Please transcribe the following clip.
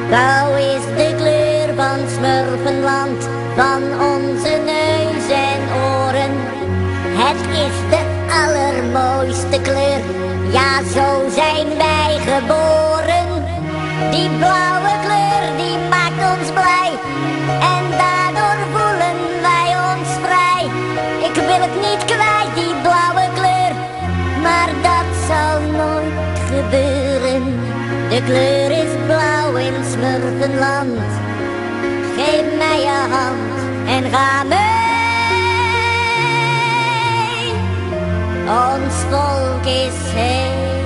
Blauw is de kleur van Smurfenland, van onze neus en oren. Het is de allermooiste kleur, ja zo zijn wij geboren. Die blauwe kleur die maakt ons blij en daardoor voelen wij ons vrij. Ik wil het niet kwijt, die blauwe kleur, maar dat zal nooit gebeuren. De kleur is blauw in Smurfenland. Geef mij je hand en ga mee. Ons volk is heel